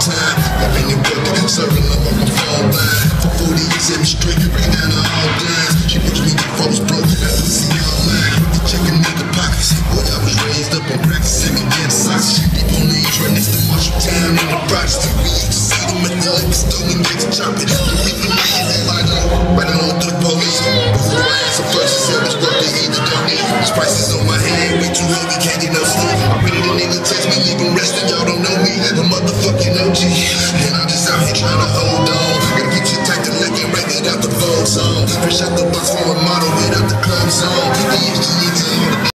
time. I've been working, serving up on my phone line. For 40 years, every straight, right down to all dimes. She pushed me before I was broke, that pussy all mine. Checking nigga pockets, boy, I was raised up on crack, second hand socks. She deep on the east, right next to Marshalltown in the projects. We used to see them at the liquor store when niggas chopping. The reason why you had my dog, right along to the police. Before I answer first, she said it's worth it, either don't need. These prices on my hand, way too heavy, can't get no sleep. I really the nigga text me, leave him resting, y'all don't know me. A motherfucking OG, and I'm just out here trying to hold on. Gotta get you tight to let it right out the Vogue song. Fresh out the box from a model.